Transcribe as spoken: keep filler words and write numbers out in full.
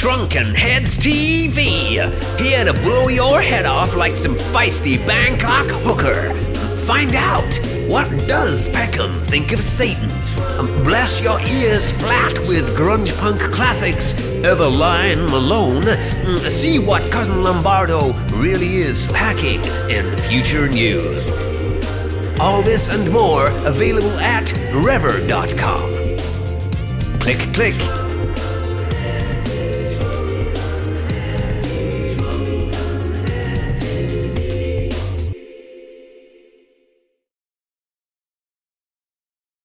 ShrunkenHeads T V, here to blow your head off like some feisty Bangkok hooker. Find out, what does Peckham think of Satan? Blast your ears flat with grunge punk classics, Eveline Malone. See what Cousin Lombardo really is packing in future news. All this and more available at rever dot com. Click, click.